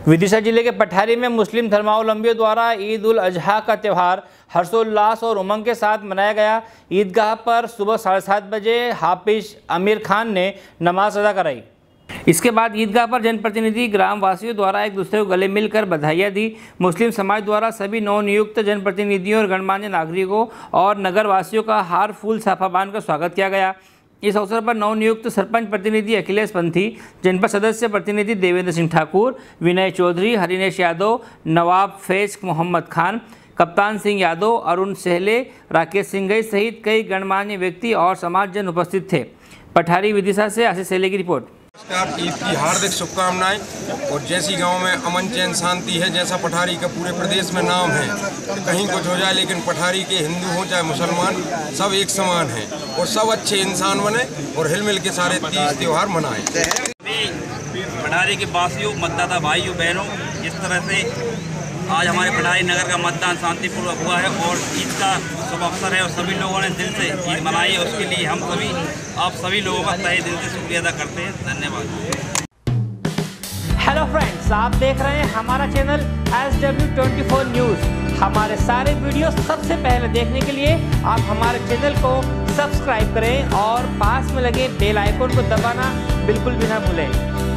विदिशा जिले के पठारी में मुस्लिम धर्मावलंबियों द्वारा ईद उल अजहा का त्यौहार हर्षोल्लास और उमंग के साथ मनाया गया। ईदगाह पर सुबह 7:30 बजे हाफिज आमिर खान ने नमाज अदा कराई। इसके बाद ईदगाह पर जनप्रतिनिधि ग्रामवासियों द्वारा एक दूसरे को गले मिलकर बधाइयाँ दी। मुस्लिम समाज द्वारा सभी नवनियुक्त जनप्रतिनिधियों और गणमान्य नागरिकों और नगरवासियों का हार फूल साफा बांधकर स्वागत किया गया। इस अवसर पर नवनियुक्त सरपंच प्रतिनिधि अखिलेश पंथी, जनपद सदस्य प्रतिनिधि देवेंद्र सिंह ठाकुर, विनय चौधरी, हरिनेश यादव, नवाब फैज मोहम्मद खान, कप्तान सिंह यादव, अरुण सहले, राकेश सिंघई सहित कई गणमान्य व्यक्ति और समाजजन उपस्थित थे। पठारी विदिशा से आशीष सहले की रिपोर्ट। नमस्कार, ईद की हार्दिक शुभकामनाएं। और जैसी गांव में अमन चैन शांति है, जैसा पठारी का पूरे प्रदेश में नाम है, कहीं कुछ हो जाए लेकिन पठारी के हिंदू हों चाहे मुसलमान, सब एक समान हैं और सब अच्छे इंसान बने और हिल मिल के सारे तीज त्यौहार मनाएं। पठारी के वासियों, मतदाता भाइयों बहनों, इस तरह से आज हमारे पठारी नगर का मतदान शांतिपूर्वक हुआ है और ईद का शुभ अवसर है और सभी लोगों ने दिल से ईद मनाई है। उसके लिए हम सभी आप सभी लोगों का तहे दिल से शुक्रिया अदा करते हैं। धन्यवाद। हेलो फ्रेंड्स, आप देख रहे हैं हमारा चैनल SW24 न्यूज़। हमारे सारे वीडियो सबसे पहले देखने के लिए आप हमारे चैनल को सब्सक्राइब करें और पास में लगे बेल आइकन को दबाना बिल्कुल भी ना भूलें।